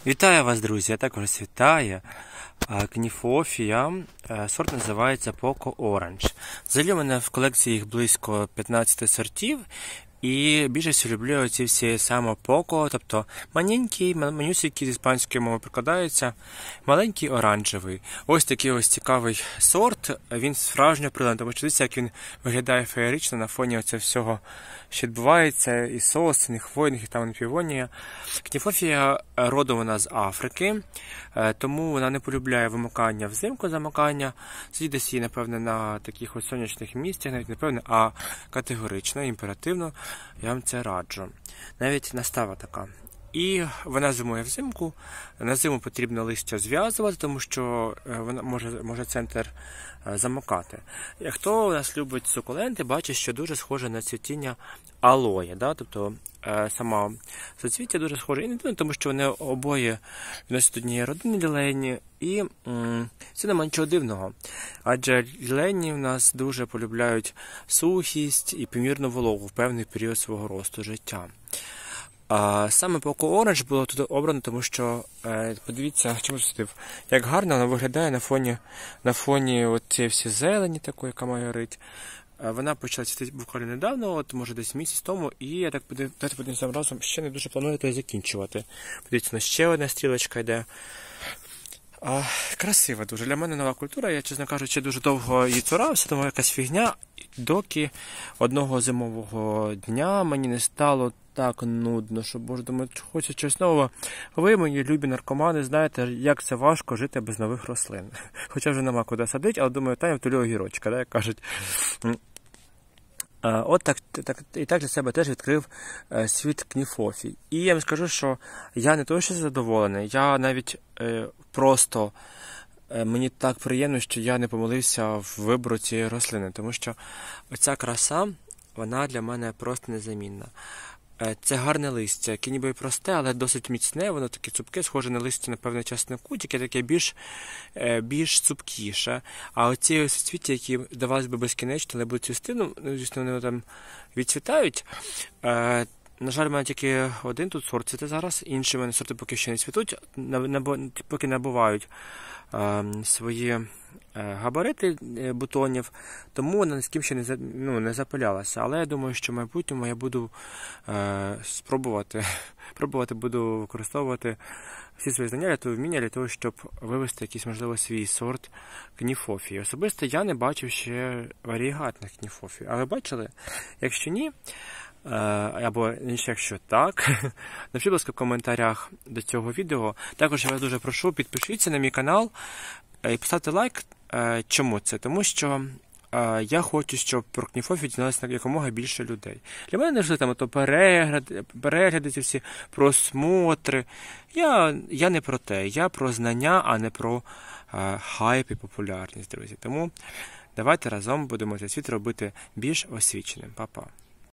Вітаю вас, друзі! Я також вітаю. Кніфофія. Сорт називається Poco Orange. Взагалі у мене в колекції їх близько 15 сортів. І більше всього люблю оці всі саме Poco, тобто маленький, манюсенький з іспанської мови прикладаються, маленький оранжевий. Ось такий ось цікавий сорт, він справжньо прилад, тому що дивіться, як він виглядає феєрично на фоні оцього всього, що відбувається, і сосен, і хвойних, і там півонія. Кніфофія родом вона з Африки, тому вона не полюбляє вимикання взимку, замикання. Сидить десь її, напевне, на таких ось сонячних місцях, навіть напевне, а категорично, імперативно. Я вам це раджу. Навіть настава така. І вона зимує взимку. На зиму потрібно листя зв'язувати, тому що вона може центр замокати. Хто у нас любить сукуленти, бачить, що дуже схоже на цвітіння алоє. Да? Тобто сама соцвіття дуже схоже. І не тому, що вони обоє відносять однієї родини лілейні. І це немає нічого дивного. Адже лілейні в нас дуже полюбляють сухість і помірну вологу в певний період свого росту життя. Саме Poco Orange було тут обрано, тому що, подивіться, чому судив, як гарно вона виглядає на фоні цієї всі зелені, такої, яка має горить. Вона почала цвісти буквально недавно, от може десь місяць тому, і я так подивимося разом, ще не дуже планую то закінчувати. Подивіться, ще одна стрілочка йде. Красива дуже. Для мене нова культура, я, чесно кажучи, дуже довго її цурався, тому якась фігня, доки одного зимового дня мені не стало так нудно, що, боже, думаю, хочеться щось нового. Ви, мої любі наркомани, знаєте, як це важко жити без нових рослин. Хоча вже нема куди садити, але думаю, та я втулю огірочка, як кажуть. От так для себе теж відкрив світ кніфофій. І я вам скажу, що я не то, що задоволений, я навіть просто, мені так приємно, що я не помилився в вибору цієї рослини, тому що оця краса, вона для мене просто незамінна. Це гарне листя, яке ніби і просте, але досить міцне, воно таке цупке, схоже на листя, напевно, часнику, тільки таке більш цупкіше. А оці суцвіття, які, здавалось би, безкінечні, але будуть цвісти, звісно, вони там відцвітають. На жаль, в мене тільки один тут сорт цвіте зараз, інші в мене сорти поки що не цвітуть, поки набувають свої габарити бутонів, тому вона ні з ким ще не запилялася. Але я думаю, що в майбутньому я буду пробувати буду використовувати всі свої знання, вміння для того, щоб вивести якийсь, можливо, свій сорт кніфофії. Особисто я не бачив ще варієгатних кніфофій. А ви бачили? Якщо ні, або якщо так, напишіть, будь ласка, в коментарях до цього відео. Також я вас дуже прошу, підпишіться на мій канал і поставте лайк. Чому це? Тому що я хочу, щоб про кніфофію дізналося якомога більше людей. Для мене не важливо там перегляди, ці всі просмотри. Я не про те, я про знання, а не про хайп і популярність, друзі. Тому давайте разом будемо цей світ робити більш освіченим. Па-па.